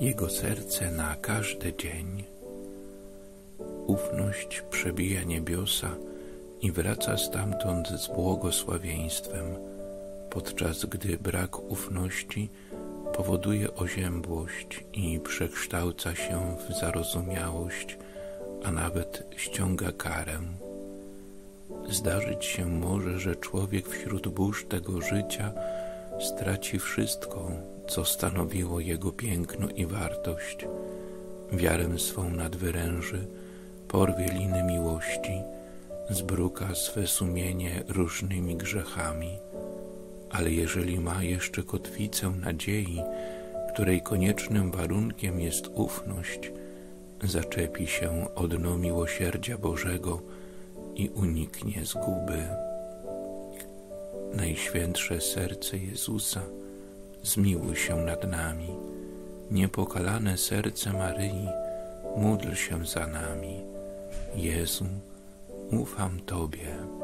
Jego serce na każdy dzień. Ufność przebija niebiosa i wraca stamtąd z błogosławieństwem, podczas gdy brak ufności powoduje oziębłość i przekształca się w zarozumiałość, a nawet ściąga karę. Zdarzyć się może, że człowiek wśród burz tego życia straci wszystko, co stanowiło jego piękno i wartość. Wiarę swą nadwyręży, porwie liny miłości, zbruka swe sumienie różnymi grzechami. Ale jeżeli ma jeszcze kotwicę nadziei, której koniecznym warunkiem jest ufność, zaczepi się o dno miłosierdzia Bożego i uniknie zguby. Najświętsze serce Jezusa, zmiłuj się nad nami. Niepokalane serce Maryi, módl się za nami. Jezu, ufam Tobie.